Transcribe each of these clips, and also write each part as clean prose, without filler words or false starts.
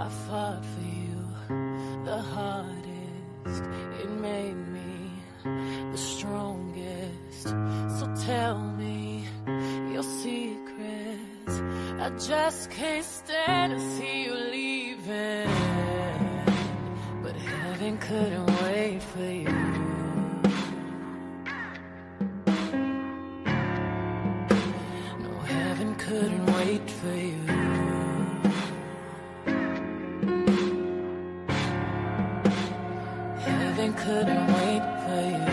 I fought for you the hardest. It made me the strongest. So tell me your secrets. I just can't stand to see you leaving, but heaven couldn't wait for you. No, heaven couldn't wait for you. Heaven couldn't wait for you.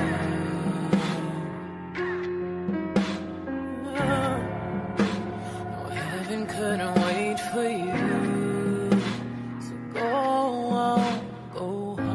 No, heaven couldn't wait for you. So go on, go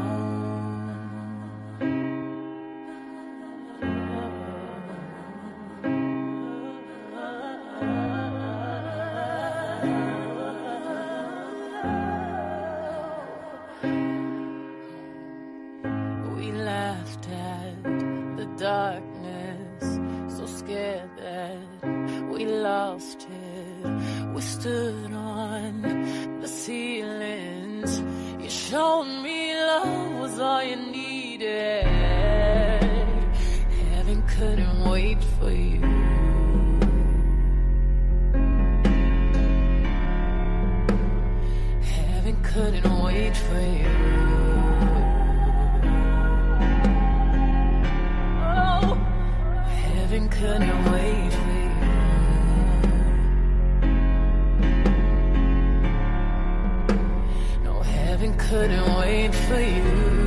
We laughed at the darkness, so scared that we lost it. We stood on the ceilings. You showed me love was all you needed. Heaven couldn't wait for you. Heaven couldn't wait for you. Heaven couldn't wait for you. No, heaven couldn't wait for you.